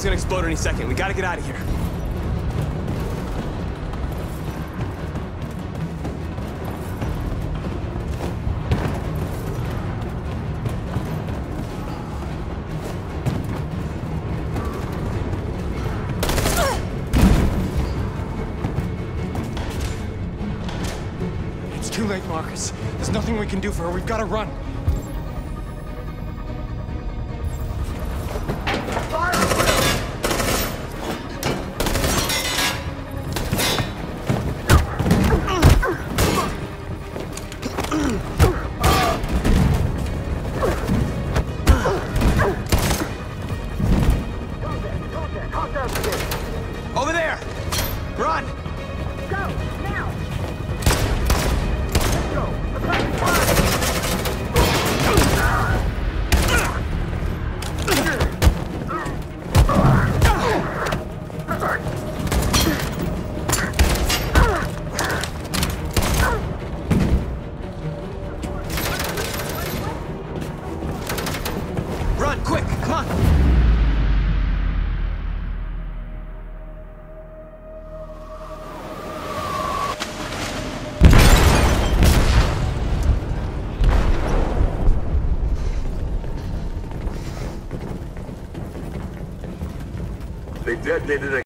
gonna explode any second. We gotta get out of here. It's too late, Marcus. There's nothing we can do for her. We've got to run. Over there! Run! Go, now! Let's go! Attack Run, quick! Come on! They detonated a